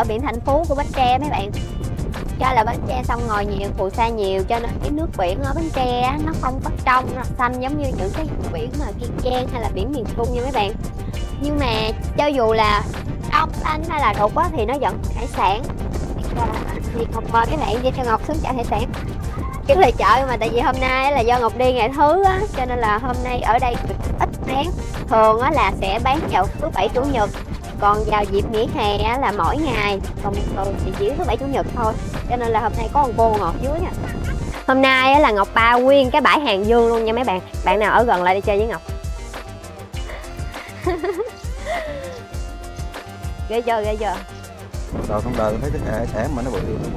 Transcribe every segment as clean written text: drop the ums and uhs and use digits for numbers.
ở biển Thành Phú của Bến Tre mấy bạn. Do là Bến Tre sông ngòi nhiều, phù sa nhiều, cho nên cái nước biển ở Bến Tre nó không có trong, nó xanh giống như những cái biển mà Kiên Giang hay là biển miền Trung nha mấy bạn. Nhưng mà cho dù là đông xanh hay là đục á thì nó vẫn có hải sản. Thì Ngọc mời các bạn đi theo Ngọc xuống chợ hải sản. Cái lời chợ mà tại vì hôm nay là do Ngọc đi ngày thứ á, cho nên là hôm nay ở đây ít bán. Thường á là sẽ bán vào thứ bảy chủ nhật, còn vào dịp nghỉ hè á là mỗi ngày, còn thường thì chỉ thứ bảy chủ nhật thôi. Cho nên là hôm nay có con cô ngọt dưới nè. Hôm nay á là Ngọc bao nguyên cái bãi Hàng Dương luôn nha mấy bạn. Bạn nào ở gần lại đi chơi với Ngọc. Ghê chưa, ghê chưa? Đầu trong đời thấy cái hải sản mà nó bự luôn.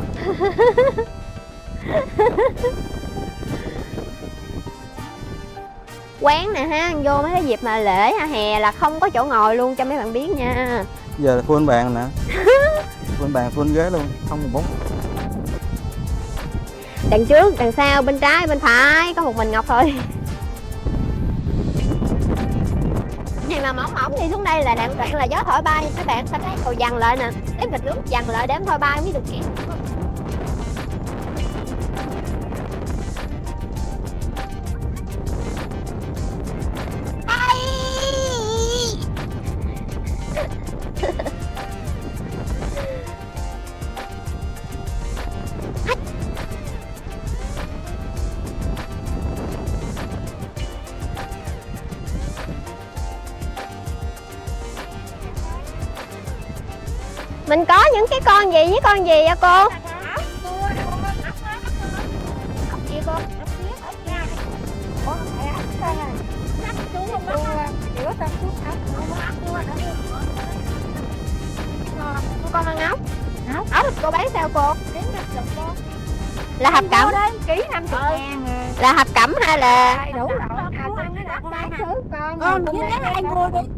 Quán nè ha, vô mấy cái dịp mà lễ hè là không có chỗ ngồi luôn cho mấy bạn biết nha. Giờ là full bàn nè. Full bàn, full ghế luôn, không một bóng. Đằng trước, đằng sau, bên trái, bên phải có một mình Ngọc thôi. Này mà mỏng đi xuống đây là đoạn là gió thổi bay các bạn, ta thấy cầu dằn lại nè, đếm vịt nước dằn lại đếm thôi bay mới được kẹt. Mình có những cái con gì với con gì vậy cô? Con ăn ốc. Ốc cô bán sao cô? Là hộp cẩm. Ký 50.000. Là hộp cẩm hay là? Đủ rồi. Con với anh mua đi.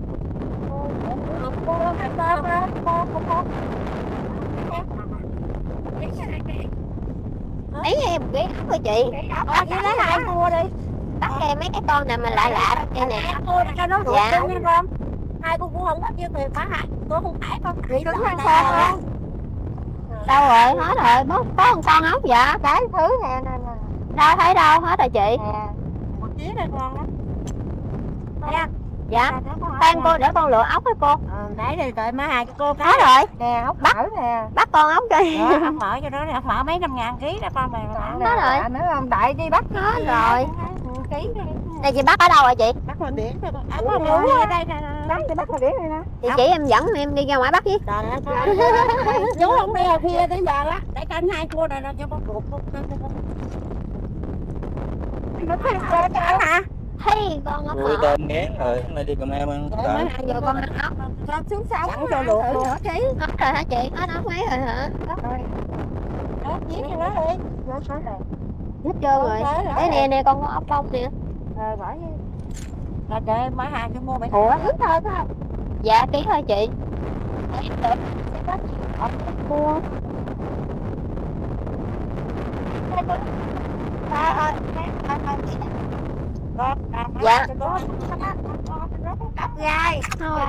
Lấy em một ký ốc thôi chị. Vậy lấy hai mua đi. Bắt em mấy cái con nào mà lạ lạ đây nè. Mua cho nó ruột dạ. Nha con. Hai cô cũng không có nhiêu tiền bán hại. Tôi không phải con chị đứng ăn con. Đâu rồi, hết rồi, có một con ốc dạ. Cái thứ nè nè. Đâu thấy đâu, hết rồi chị. Một ký đây con đó. Nha. Dạ. Khoan cô để con lựa ốc với cô. Đấy rồi đợi má hai cô cái. Hết rồi. Nè ốc bắt nè. Bắt con ốc đi. Ốc mỡ cho đó, ốc mỡ mấy 5.000 ký đó con mày. Hết rồi. Nữa không đợi đi bắt hết rồi. Ký đi. Đây chị bắt ở đâu rồi chị? Bắt ngoài biển thôi con. Có mũ ở đây nè. Bắt thì bắt ngoài biển này nè. Chị chỉ em dẫn em đi ra ngoài bắt với. Chú không đi hồi khuya tới giờ á. Để canh hai cô này cho con ruột luôn. Nó thấy con hả? Thấy con ốc ui tôm ngán rồi, hôm nay đi Cà Mau ăn giờ con ăn ốc. Con xuống sống sẵn cho luộc luôn. Hết rồi hả chị? Hết ốc mấy rồi hả? Đó, chiếc cho nó đi. Hết trơn rồi. Đây nè con có ốc bông nè. Bỏ đi. Rồi để má hàng cho mua mấy. Ủa ký thôi phải không? Dạ ký thôi chị. Em được sẽ có chị ốc mua. Ba ơi, dạ. Cặp gai. Thôi.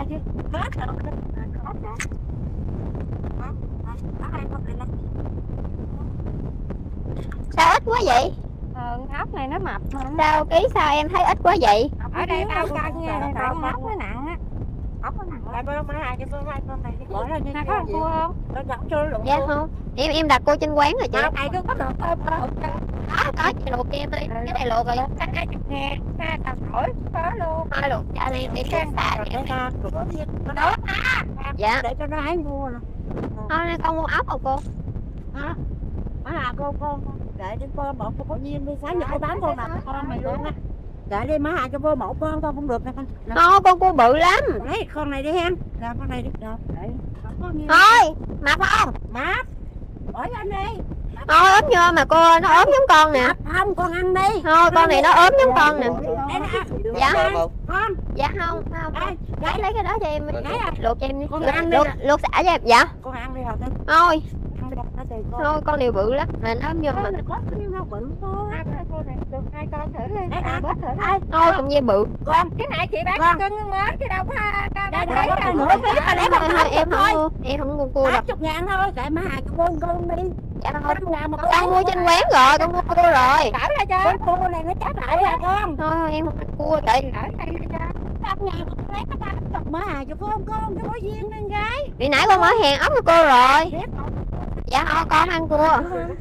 Sao ít quá vậy? Ốc này nó mập mà. Sao ký sao em thấy ít quá vậy? Ở đây tao cân nha, ốc nó nặng á. Ốc nó nặng. Lại bữa hai cái hai con này bỏ ra đi. Có ăn cua không? Tao dẫn cho luộc. Dạ không. Em đặt cô trên quán rồi chị. Này cứ có được không? Có chị luộc cho em đi. Cái này luộc rồi. Cái nè, tao hỏi có luôn. Thôi luộc cho em đi sáng xà em. Đó. Dạ. Để cho nó hái mua nè. Thôi con mua ốc rồi cô. Hả? Cô để đi cô một cô nhiên đi sáng giờ cô bán con nào con mày luôn á. Để đi má Hà cho cô một con không được nè con. Thôi con cua bự lắm. Đấy con này đi em. Rồi con này đi. Rồi. Thôi, mập không? Mập. Bỏ cho anh đi. Thôi ốm nhơ mà cô, nó ốm giống con nè. Không, con ăn đi. Thôi con này nó ốm giống con nè. Dạ. Con. Dạ không. Gái lấy cái đó cho em. Gái à? Luộc cho em đi. Con ăn đi. Luộc xả cho em. Dạ. Con ăn đi rồi. Thôi. Thôi con điều bự lắm mà nó vô mà nó bự thôi. Con này được 2 con thử đi. Bớt thử đi. thôi không dây bự. Con cái này chị bán cân mới chứ đâu có thấy nửa ký mà để Thôi em không mua cua đâu. 80.000 thôi, kệ má Hà cho con đi. Dạ thôi. 100.000 mà Con mua trên quán rồi, con mua cua rồi. cỡ ra cho. Con cua này nó chết lại à con. Thôi em không ăn cua tại Cỡ đây ra cho. 100.000 con lấy cái má Hà cho con cho có duyên con gái. vì nãy con ở hàng ốc của cô rồi. Dạ thôi con ăn cua.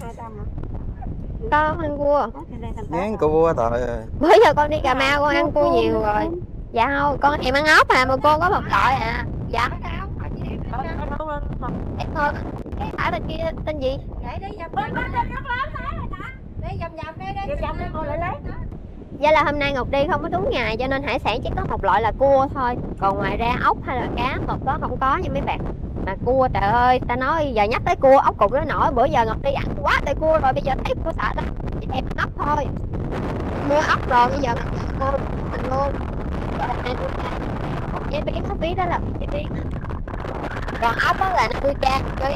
Con ăn cua. Ngán cua tội rồi. Bữa giờ con đi Cà Mau con ăn cua nhiều rồi. Dạ thôi con em ăn ốc à mà cô có một loại à. Dạ em thôi cái phải bên kia tên gì? Để đi vòng vòng đi vòng vòng con lại lấy. Vậy là hôm nay Ngọc đi không có đúng ngày cho nên hải sản chỉ có một loại là cua thôi. Còn ngoài ra ốc hay là cá một đó không có nha mấy bạn. Mà cua trời ơi ta nói giờ nhắc tới cua ốc cục nó nổi. Bữa giờ Ngọc đi ăn quá trời cua rồi bây giờ thấy cua sợ lắm. Chỉ em ăn ốc thôi. Mua ốc rồi bây giờ cua mình luôn. Một chế biến không biết đó là chế biến. Còn ốc đó là 50k ký.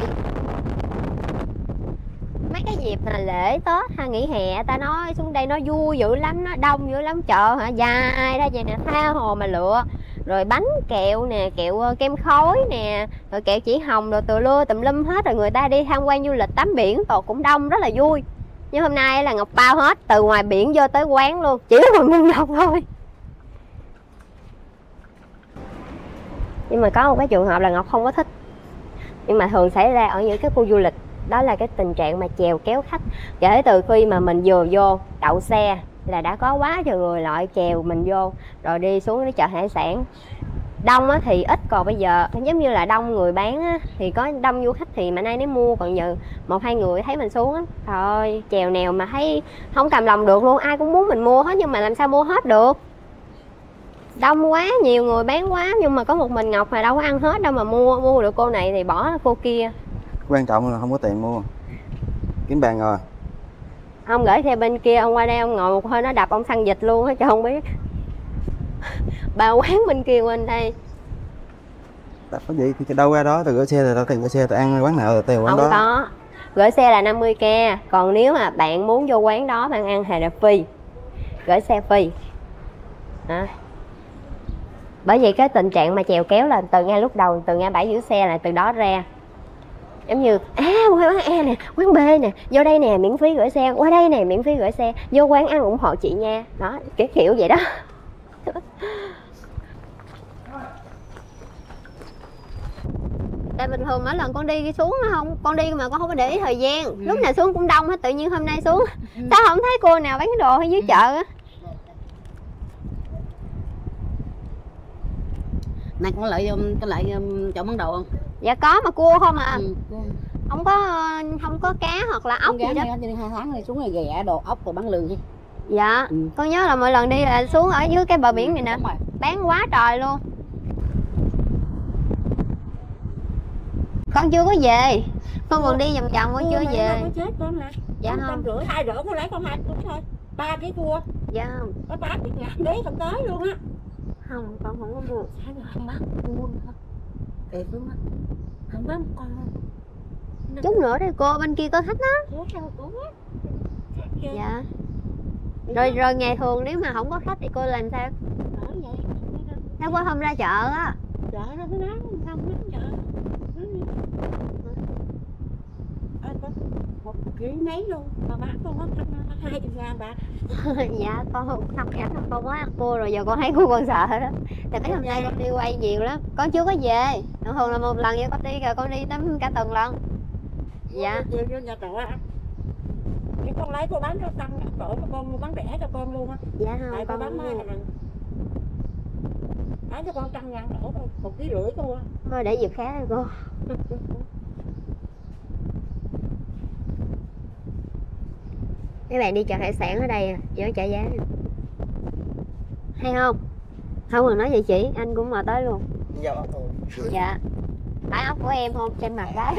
Mấy cái dịp mà lễ Tết hay nghỉ hè ta nói xuống đây nó vui dữ lắm, nó đông dữ lắm, chợ hả dài ra vậy nè, tha hồ mà lựa. Rồi bánh kẹo nè, kẹo kem khói nè, rồi kẹo chỉ hồng rồi từ lưa tùm lum hết. Rồi người ta đi tham quan du lịch tắm biển rồi cũng đông rất là vui. Nhưng hôm nay là Ngọc bao hết từ ngoài biển vô tới quán luôn, chỉ còn Minh Ngọc thôi. Nhưng mà có một cái trường hợp là Ngọc không có thích. Nhưng mà thường xảy ra ở những cái khu du lịch. Đó là cái tình trạng mà chèo kéo khách. Kể từ khi mà mình vừa vô đậu xe là đã có quá trời người loại chèo mình vô. Rồi đi xuống cái chợ hải sản. Đông á, thì ít, còn bây giờ giống như là đông người bán á, thì có đông du khách thì mà nay nó mua. Còn giờ 1-2 người thấy mình xuống á, trời ơi chèo nèo mà thấy không cầm lòng được luôn. Ai cũng muốn mình mua hết nhưng mà làm sao mua hết được. Đông quá, nhiều người bán quá. Nhưng mà có một mình Ngọc mà đâu có ăn hết đâu mà mua được cô này thì bỏ cô kia. Quan trọng là không có tiền mua. Kiếm bàn rồi. Ông gửi theo bên kia, ông qua đây ông ngồi một hơi nó đập ông xăng vịt luôn á cho không biết. Bà quán bên kia bên đây. Đập cái gì thì đâu ra đó, từ gửi xe thì tao tiền gửi xe tao ăn quán nào rồi tiền quán không đó. Có. Gửi xe là 50k, còn nếu mà bạn muốn vô quán đó bạn ăn thì là free. Gửi xe free. Đó. Bởi vì cái tình trạng mà chèo kéo là từ ngay lúc đầu, từ ngay bãi giữ xe là từ đó ra. Giống như quán A nè, quán B nè, vô đây nè miễn phí gửi xe, qua đây nè miễn phí gửi xe, vô quán ăn ủng hộ chị nha. Đó, kiểu vậy đó. Tại bình thường mỗi lần con đi xuống không, con đi mà con không có để ý thời gian. Lúc nào xuống cũng đông hết, tự nhiên hôm nay xuống sao không thấy cô nào bán đồ ở dưới chợ á. Này có lại chọn món đồ không? Dạ có mà cua không à. Cua. Không có cá hoặc là ốc gì đó. 2 tháng này xuống này ghẹ đồ ốc rồi bán lường đi. Dạ. Con nhớ là mỗi lần đi là xuống ở dưới cái bờ biển này nè, bán quá trời luôn. Con chưa có về, con còn đi vòng vòng con chưa về. Chết con nè. Dạ không. 150, 2 rưỡi con lấy con 2 cũng thôi. 3 kg cua. Dạ không. Có 80.000 đấy không tới luôn á. Không, con không có mua. Sao rồi không bán cua nữa? Thiệt luôn á. Không bán con luôn. Chút nữa đây cô bên kia có thích đó. Dạ. Rồi ngày thường nếu mà không có khách thì cô làm sao? Nếu cô không ra chợ á. Chợ đâu có nắng, không có chợ. Một ký mấy luôn, mà bán con có 200.000 bạc. Dạ con không ăn, con mới ăn cua rồi giờ con thấy cua con sợ đó. Tại mấy hôm nay con đi quay nhiều lắm, con chưa có về. Thường là một lần vậy con đi rồi con đi tắm cả tuần lần. Dạ. Về vô nhà trọ ăn. Nếu con lấy con bán cho tăng chỗ cho con bán rẻ cho con luôn á. Dạ không. Tại con bán mai là bán cho con 100.000 đổ thôi, 1,5 kg thôi. Thôi để dịp khác đi cô. Mấy bạn đi chợ hải sản ở đây giữa chợ giá hay không? Không cần nói vậy chị, anh cũng mời tới luôn. Dạ. Phải ốc của em không? Trên mặt gái.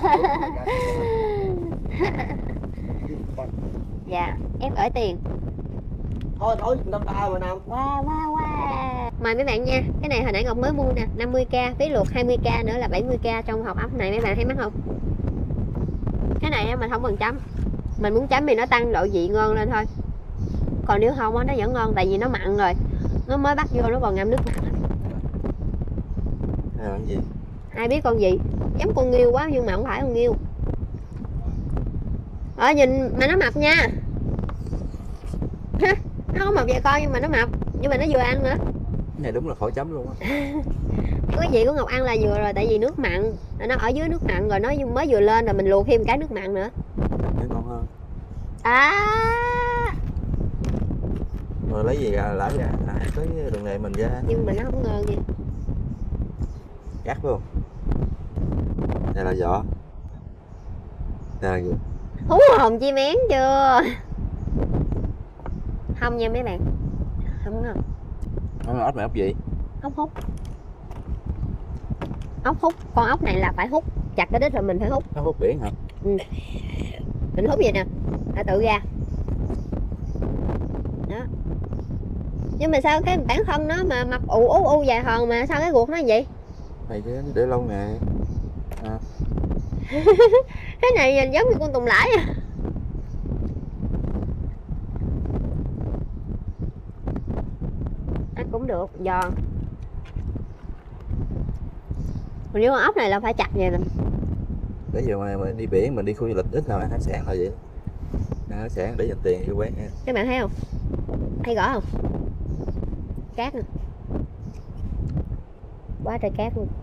Dạ, em gửi tiền. Thôi 150 mà nào. Wow. Mời mấy bạn nha. Cái này hồi nãy Ngọc mới mua nè, 50k, phí luộc 20k nữa là 70k trong hộp ốc này, mấy bạn thấy mắc không? Cái này mình không cần chấm, mình muốn chấm thì nó tăng độ vị ngon lên thôi, còn nếu không nó vẫn ngon, tại vì nó mặn rồi, nó mới bắt vô nó còn ngâm nước mặn. Này là cái gì? Ai biết con gì, giống con nghêu quá nhưng mà không phải con nghêu. Nhìn mà nó mập nha. Nó không mập vậy con nhưng mà nó mập, nhưng mà nó vừa ăn nữa. Cái này đúng là khỏi chấm luôn á. Cái vị của Ngọc ăn là vừa rồi, tại vì nước mặn nó ở dưới nước mặn rồi, nó mới vừa lên rồi mình luộc thêm cái nước mặn nữa. Thấy ngon hơn. Rồi lấy gì ra lỡ ra tới đường này mình ra. Nhưng mà nó không ngon gì. Cắt luôn. Đây là vỏ. Đây là gì? Hú hồn chim én chưa? Không nha mấy bạn, không ngon. Nó ốc này ốc gì? Ốc hút. Ốc hút, con ốc này là phải hút chặt cái đít rồi mình phải hút. Ốc hút biển hả? Ừ. Mình hút vậy nè, phải tự ra. Đó. Nhưng mà sao cái bản thân nó mà mập ù dài hòn mà sao cái ruột nó vậy? Này chứ để lâu nè. Cái này nhìn giống như con tùng lải à. Ăn cũng được, giòn. Còn nếu con ốc này là phải chặt vậy nè. Để giờ mà đi biển mình đi khu du lịch ít nào ăn hải sản thôi vậy. Ăn hải sản để dành tiền đi quán nha. Các bạn thấy không? Thấy rõ không? Cát nè. Quá trời cát luôn.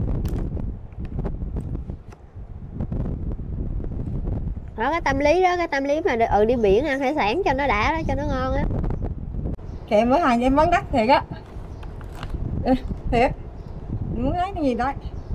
Đó cái tâm lý đó, cái tâm lý mà đi biển ăn hải sản cho nó đã đó, cho nó ngon á. Kệ bữa hàng em bán đắt thiệt á. Thiệt. Muốn lấy cái gì đó.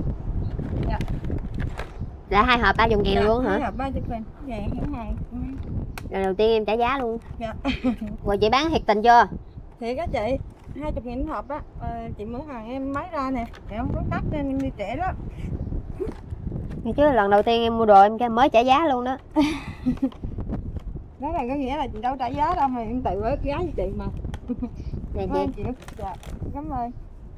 Là 2 hộp 30.000 luôn hả? 2 hộp 30.000. Dạ, hàng. Rồi đầu tiên em trả giá luôn. Dạ. Rồi chị bán thiệt tình chưa? Thiệt á chị, 20.000 hộp á. Chị mở hàng em máy ra nè, em không có tắt nên em đi trễ đó. Chứ lần đầu tiên em mua đồ em mới trả giá luôn đó. Đó là có nghĩa là chị đâu trả giá đâu mà em tự với giá cho chị mà. Nè chị. Dạ, cảm ơn.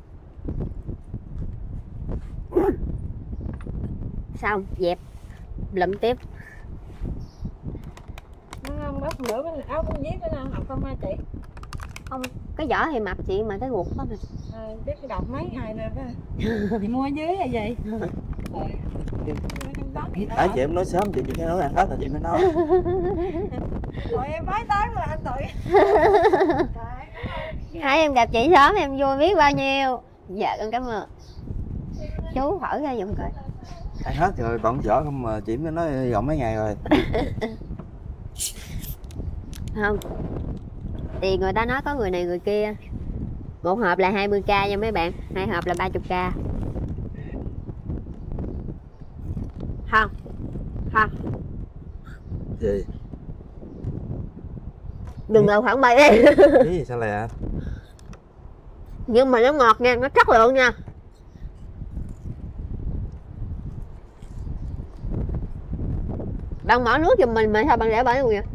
Xong, dẹp. Lụm tiếp. Nó không bớt bữa bên áo con viết nữa học không hả chị? Không, cái vỏ thì mập chị mà cái ruột có mà. Biết cái đọc mấy ngày rồi đó. Chị mua ở dưới là gì? Tại chị em nói sớm chị phải nói ăn hết là chị mới nói. Rồi em mới tới mà anh tụi. Thấy em gặp chị sớm em vui biết bao nhiêu. Dạ con cảm ơn. Chú hỏi ra giùm coi. Ăn hết rồi còn vỏ không mà chị mới nói gọn mấy ngày rồi. Không. Thì người ta nói có người này người kia. Một hộp là 20k nha mấy bạn, 2 hộp là 30k. Không. Không. Gì? Đừng ngờ khoảng 7 đi. Cái gì sao lè? Nhưng mà nó ngọt nha, nó chất lượng nha. Bạn bỏ nước giùm mình mà sao bạn để bỏ luôn vậy?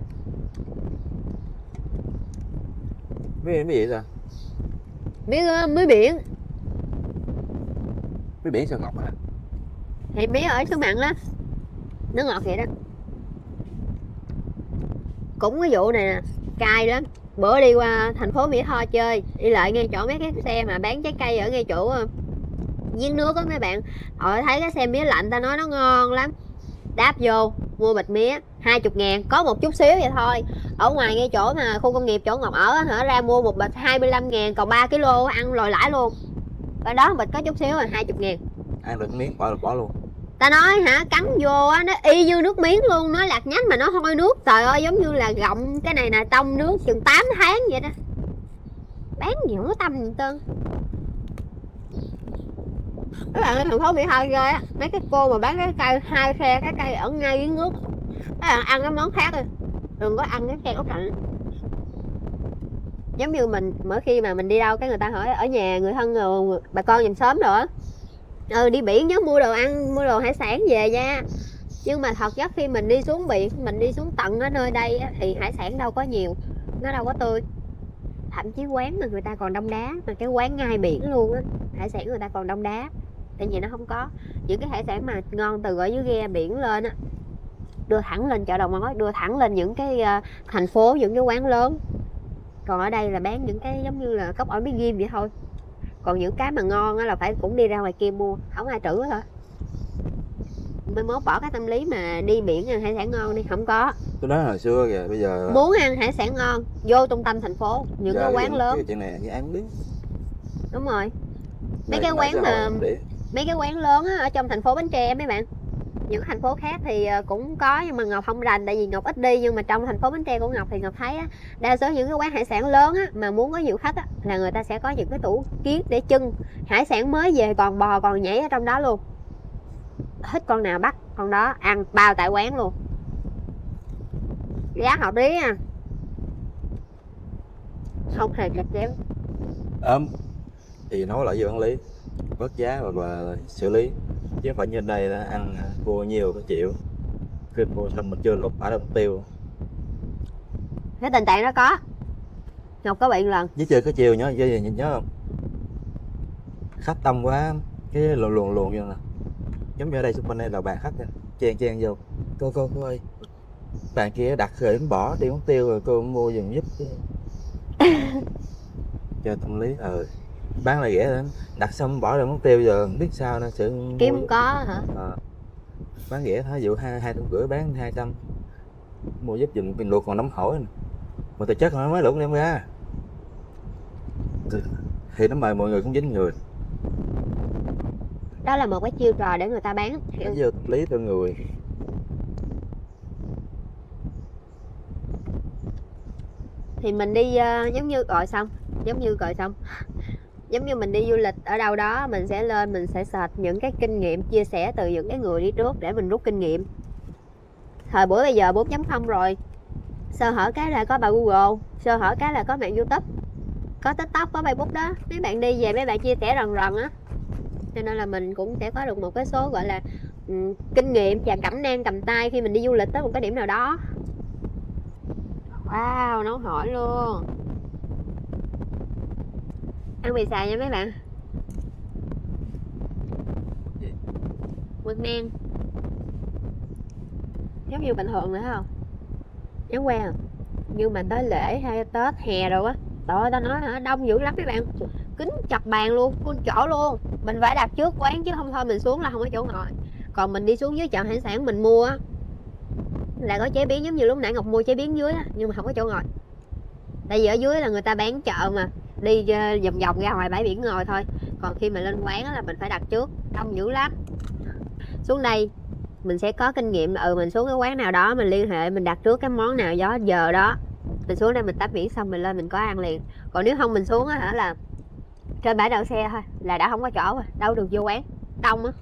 Cái gì vậy? Biết muối biển. Muối biển sao ngọt hả? Thì biết ở xứ mặn đó. Nó ngọt vậy đó. Cũng cái vụ này nè, cay lắm. Bữa đi qua thành phố Mỹ Tho chơi, đi lại ngay chỗ mấy cái xe mà bán trái cây ở ngay chỗ giếng nước á mấy bạn. Thấy cái xe mía lạnh ta nói nó ngon lắm. Đáp vô mua bịch mía 20.000, có một chút xíu vậy thôi. Ở ngoài ngay chỗ mà khu công nghiệp chỗ Ngọc ở hả, ra mua một bịch 25.000, còn 3 kg ăn lòi lãi luôn. Ở đó bịch có chút xíu là 20.000. Ăn được miếng bỏ luôn. Ta nói hả, cắn vô á nó y như nước miếng luôn, nó lạt nhách mà nó hôi nước. Trời ơi giống như là gọng cái này nè, tông nước chừng 8 tháng vậy đó. Bán gì không có tâm gì tơn. Các bạn ở thành phố Mỹ Tho ghê á, mấy cái cô mà bán cái cây 2 xe cái cây ở ngay dưới nước. Các bạn ăn cái món khác đi, đừng có ăn cái xe ốc lạnh. Giống như mình mỗi khi mà mình đi đâu cái người ta hỏi ở nhà người thân rồi bà con dùm sớm rồi á, đi biển nhớ mua đồ ăn, mua đồ hải sản về nha. Nhưng mà thật chất khi mình đi xuống biển, mình đi xuống tận ở nơi đây á, thì hải sản đâu có nhiều, nó đâu có tươi. Thậm chí quán mà người ta còn đông đá, mà cái quán ngay biển luôn á, hải sản người ta còn đông đá. Tại vì nó không có những cái hải sản mà ngon từ ở dưới ghe biển lên á, đưa thẳng lên chợ đầu mối, đưa thẳng lên những cái thành phố, những cái quán lớn. Còn ở đây là bán những cái giống như là cốc ổi bí ghim vậy thôi. Còn những cái mà ngon á là phải cũng đi ra ngoài kia mua, không ai trữ thôi. Mai mốt bỏ cái tâm lý mà đi biển ăn hải sản ngon đi, không có. Tôi nói hồi xưa kìa, bây giờ Muốn ăn hải sản ngon vô trung tâm thành phố, những cái quán lớn. Cái chuyện này như ai cũng biết. Đúng rồi. Mấy cái quán mà mấy cái quán lớn á, ở trong thành phố Bến Tre mấy bạn. Những thành phố khác thì cũng có nhưng mà Ngọc không rành tại vì Ngọc ít đi, nhưng mà trong thành phố Bến Tre của Ngọc thì Ngọc thấy á, đa số những cái quán hải sản lớn á mà muốn có nhiều khách á là người ta sẽ có những cái tủ kiến để trưng hải sản mới về, còn bò còn nhảy ở trong đó luôn. Thích con nào bắt con đó, ăn bao tại quán luôn. Giá hợp lý à, không hề chặt chém. Thì nói lại với quản lý bớt giá và xử lý, chứ không phải như đây là ăn cua nhiều có chịu, khi mua xong mình chưa lột bả đâu tiêu. Cái tình trạng đó có, Ngọc có bị lần với chơi có chiều nhớ không, khách đông quá cái luồn vô nè, giống như ở đây xung quanh đây là bàn khách chen vô, cô ơi bàn kia đặt rồi đến bỏ tiêu mất tiêu rồi cô mua giùm giúp cho tâm lý. Bán lại rẻ lên, đặt xong bỏ rồi mất tiêu, giờ biết sao nó sẽ kiếm không có hả? Bán rẻ thôi, dụ 250 bán 200, mua giúp giùm mình luộc còn nóng hổi mà thực chất nó mới luộc đem ra thì nó mời mọi người cũng dính người. Đó là một cái chiêu trò để người ta bán. Nó vô lý từ người. Thì mình đi giống như mình đi du lịch ở đâu đó, mình sẽ lên mình sẽ search những cái kinh nghiệm chia sẻ từ những cái người đi trước để mình rút kinh nghiệm. Thời buổi bây giờ 4.0 rồi, sơ hở cái là có bà Google, sơ hở cái là có mạng YouTube, có TikTok, có Facebook đó. Mấy bạn đi về mấy bạn chia sẻ rần á, cho nên là mình cũng sẽ có được một cái số gọi là kinh nghiệm và cẩm nang cầm tay khi mình đi du lịch tới một cái điểm nào đó. Wow, nấu hỏi luôn. Ăn mì xào nha mấy bạn. Quên nang giống như bình thường nữa không? Giống quen à? Nhưng mà tới lễ hay Tết hè rồi á, tao nói hả, đông dữ lắm mấy bạn, kín chật bàn luôn, con chỗ luôn. Mình phải đặt trước quán chứ không thôi mình xuống là không có chỗ ngồi. Còn mình đi xuống dưới chợ hải sản mình mua á là có chế biến giống như lúc nãy Ngọc mua chế biến dưới á, nhưng mà không có chỗ ngồi. Tại vì ở dưới là người ta bán chợ mà, đi vòng vòng ra ngoài bãi biển ngồi thôi. Còn khi mà lên quán á là mình phải đặt trước, đông dữ lắm. Xuống đây mình sẽ có kinh nghiệm, mình xuống cái quán nào đó mình liên hệ, mình đặt trước cái món nào đó giờ đó, mình xuống đây mình tắm biển xong mình lên mình có ăn liền. Còn nếu không mình xuống á hả là trên bãi đậu xe thôi là đã không có chỗ rồi, đâu được vô quán, đông á.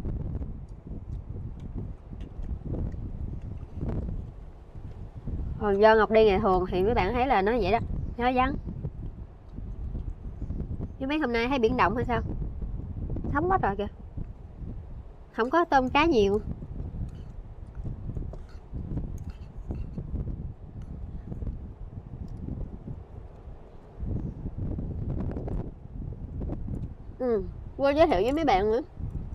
Còn do Ngọc đi ngày thường thì mấy bạn thấy là nó vậy đó, nó vắng. Chứ mấy hôm nay thấy biển động hay sao? Thấm hết rồi kìa, không có tôm cá nhiều. Quên giới thiệu với mấy bạn nữa.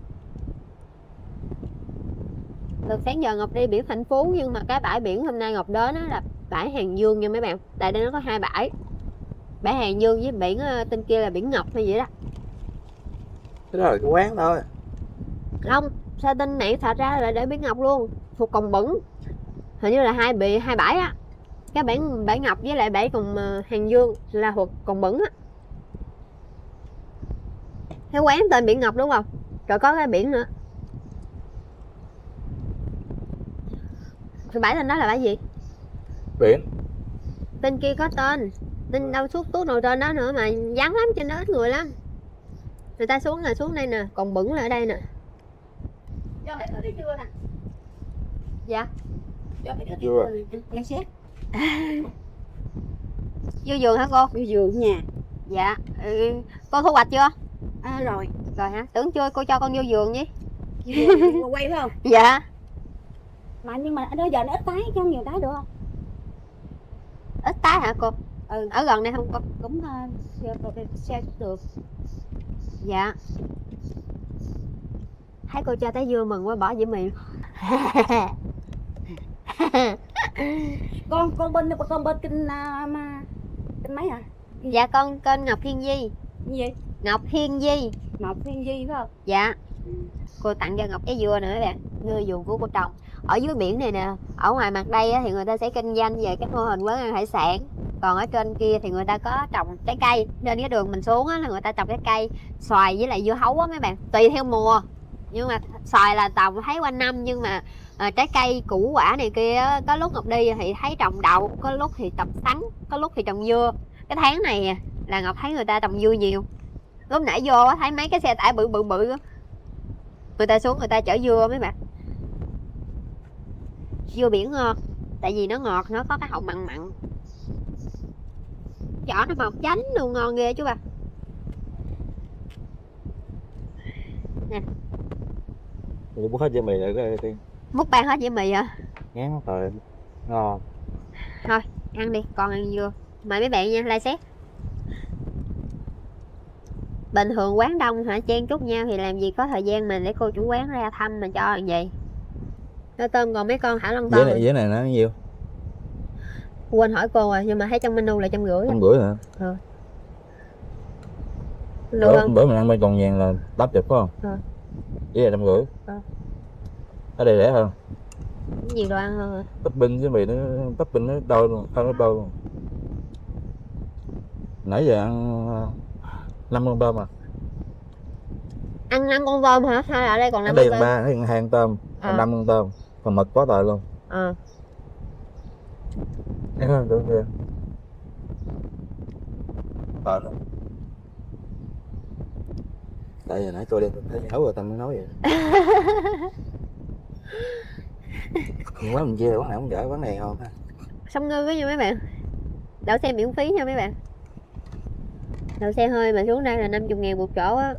Từ sáng giờ Ngọc đi biển Thành Phú, nhưng mà cái bãi biển hôm nay Ngọc đến đó là bãi Hàng Dương nha mấy bạn. Tại đây nó có hai bãi, bãi Hàng Dương với biển tên kia là biển Ngọc hay vậy đó. Cái đó là cái quán thôi. Không, sao tên này thật ra là để biển Ngọc luôn, thuộc Cồng Bửng. Hình như là hai bãi á. Cái bãi Ngọc với lại bãi Hàng Dương là thuộc Cồng Bửng á. Cái quán tên biển Ngọc đúng không? Rồi có cái biển nữa. Cái bãi tên đó là bãi gì? Biển. Tên kia có tên. Tên đâu suốt nồi trên đó nữa mà vắng lắm, trên đó ít người lắm. Người ta xuống là xuống đây nè, Cồng Bửng là ở đây nè. Cho mày thử đi chưa nè. Dạ. Cho mày thử Chưa. Ăn xét. Vô vườn hả cô? Vô vườn nha. Dạ. Cô thu hoạch chưa? Rồi. Rồi hả? Tưởng chưa, cô cho con vô vườn với. Cô quay phải không? Dạ. Mà nhưng mà bây giờ nó ít tái chứ không nhiều tái được không? Ít tái hả cô? Ở gần đây không cô? Cũng xe được. Dạ. Thấy cô cho trái dưa mừng quá, bỏ dĩa mì. Con bên kinh mà kinh mấy à? Dạ con kênh Ngọc Thiên Di. Gì? Ngọc Thiên Di. Ngọc Thiên Di phải không? Dạ. Cô tặng cho Ngọc trái dưa nữa bạn, ngư vườn của cô trồng. Ở dưới biển này nè, ở ngoài mặt đây á, thì người ta sẽ kinh doanh về các mô hình quán ăn hải sản. Còn ở trên kia thì người ta có trồng trái cây. Trên cái đường mình xuống á, là người ta trồng trái cây, xoài với lại dưa hấu á mấy bạn, tùy theo mùa. Nhưng mà xoài là trồng thấy quanh năm, nhưng mà trái cây củ quả này kia á, có lúc Ngọc đi thì thấy trồng đậu, có lúc thì trồng sắn, có lúc thì trồng dưa. Cái tháng này là Ngọc thấy người ta trồng dưa nhiều. Lúc nãy vô thấy mấy cái xe tải bự bự á, người ta xuống người ta chở dưa mấy bạn. Dưa biển ngon, tại vì nó ngọt, nó có cái hậu mặn mặn, vỏ nó màu chánh luôn, ngon ghê chứ bà. Nè, Tôi bút hết dưa mì rồi cái Tiên. múc ban hết dĩa mì hả? Ngán trời, ngon. Thôi ăn đi, con ăn dưa. Mời mấy bạn nha, like xét. Bình thường quán đông hả, chen chúc nhau thì làm gì có thời gian mình để cô chủ quán ra thăm mà cho làm gì. Nó tôm còn mấy con thả lon tôm. Dĩa này nó nhiêu? Quên hỏi cô rồi, nhưng mà thấy trong menu là 150. 150 hả? Ừ. Được không? Bữa mình ăn bên Còn Vàng là 80 phải không? Ừ. Dĩa là 150. Ừ. Ở đây rẻ hơn. Nhiều đồ ăn hơn rồi. Topping với mì nó topping nó đôi luôn, hơn gấp đôi luôn. Nãy giờ ăn 5 con tôm à? Ăn 5 con tôm hả? Hay là ở đây còn 5 Ở đây con còn tôm? 3, nó 2 con tôm, còn 5 con tôm. Còn mực quá trời luôn. Thấy không? Được kìa. Tại giờ nãy tôi đem thấy nấu rồi Tâm mới nói vậy. Quán mình chia quán nào cũng dở, quán này ngon ha. Sông Ngư á nha mấy bạn. Đậu xe miễn phí nha mấy bạn. Đậu xe hơi mà xuống đây là 50.000 một chỗ á.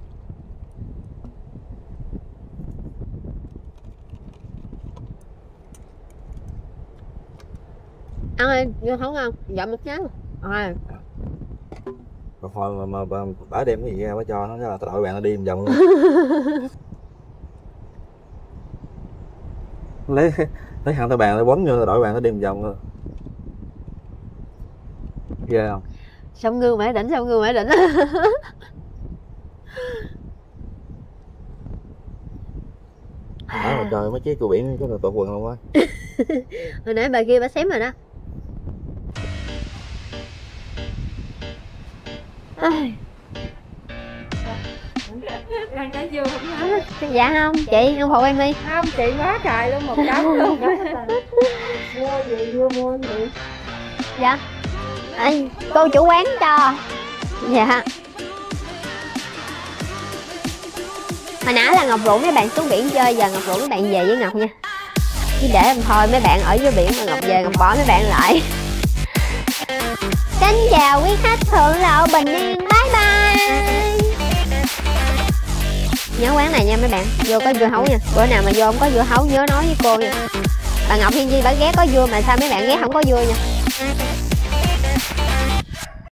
Ăn ơi, vô không không? Dọn một cháo. Rồi. Còn hồi mà bả đem cái gì ra bả cho nó là đội bạn nó đi một vòng luôn. lấy hàng tay bàn nó quấn vô đội bạn nó đi một vòng luôn. Ghê không? Sông Ngư Mã Đỉnh, Sông Ngư Mã Đỉnh. Đó mà trời, mấy chiếc cua biển có là tội quần luôn quá. Hồi nãy bà kia bà xém rồi đó. Ăn trái dưa không hả? Dạ không, chị không phụ em đi. Không, chị quá trời luôn, một đống luôn. Mua gì, mua gì? Dạ. Cô chủ quán cho. Dạ. Hồi nãy là Ngọc rủ mấy bạn xuống biển chơi, giờ Ngọc rủ mấy bạn về với Ngọc nha. Chứ để em thôi mấy bạn ở dưới biển mà Ngọc về Ngọc bỏ mấy bạn lại. Xin chào quý khách thượng lộ bình yên, bye bye. Nhớ quán này nha mấy bạn, vô có dưa hấu nha. Bữa nào mà vô không có dưa hấu nhớ nói với cô nha. Bà Ngọc Thiên Di bà ghé có dưa mà sao mấy bạn ghé không có dưa nha.